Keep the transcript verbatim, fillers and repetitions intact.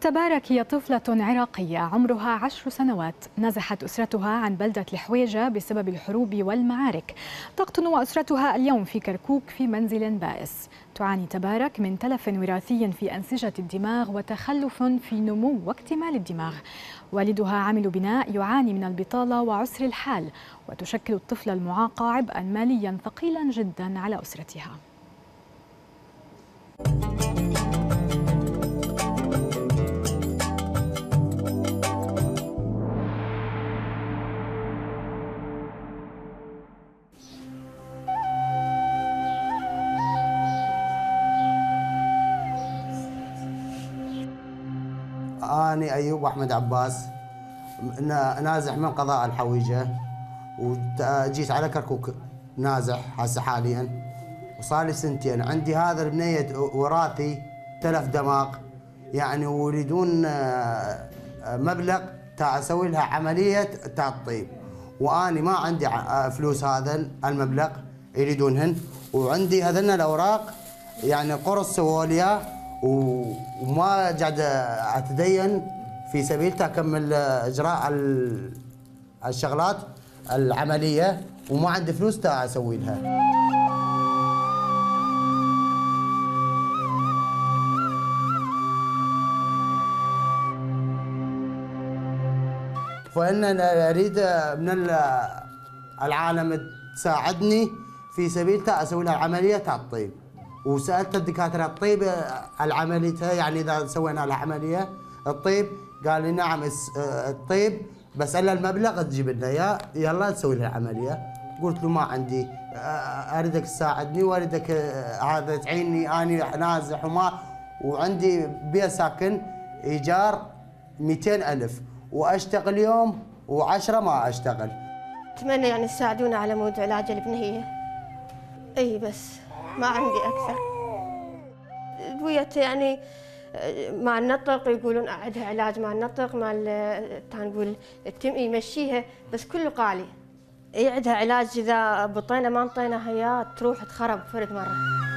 تبارك هي طفلة عراقية عمرها عشر سنوات نزحت أسرتها عن بلدة الحويجة بسبب الحروب والمعارك. تقطن أسرتها اليوم في كركوك في منزل بائس. تعاني تبارك من تلف وراثي في أنسجة الدماغ وتخلف في نمو واكتمال الدماغ. والدها عامل بناء يعاني من البطالة وعسر الحال، وتشكل الطفلة المعاقة عبئا ماليا ثقيلا جدا على أسرتها. أنا أيوب أحمد عباس نازح من قضاء الحويجة، وجيت على كركوك نازح هسه حاليا، وصار لي سنتين. عندي هذا البنية وراثي تلف دماغ يعني، ويريدون مبلغ تا اسوي لها عملية تاع الطيب، واني ما عندي فلوس هذا المبلغ يريدونهن، وعندي هذن الاوراق يعني قرص سووليا، وما قاعد اتدين في سبيل تكمل اجراء الشغلات العمليه، وما عندي فلوس تا اسوي لها. فانا اريد من العالم تساعدني في سبيل تا اسوي لها العمليه تاع الطيب، وسالت الدكاتره الطيب العمليتها يعني اذا سوينا لها عمليه الطيب، قال لي نعم الطيب بس الا المبلغ تجيب لنا يا يلا تسوي لها العمليه. قلت له ما عندي، اريدك تساعدني واريدك هذا تعيني، اني نازح وما وعندي بيت ساكن ايجار مئتين ألف، واشتغل يوم وعشرة ما اشتغل. اتمنى يعني تساعدونا على موضوع علاج البنيه. اي بس ما عندي اكثر. دويت يعني مع النطق يقولون عندها علاج مع النطق، مع نقول التم يمشيها، بس كله قالي. اي عندها علاج اذا بطينا ما انطينا هي تروح تخرب فرد مره.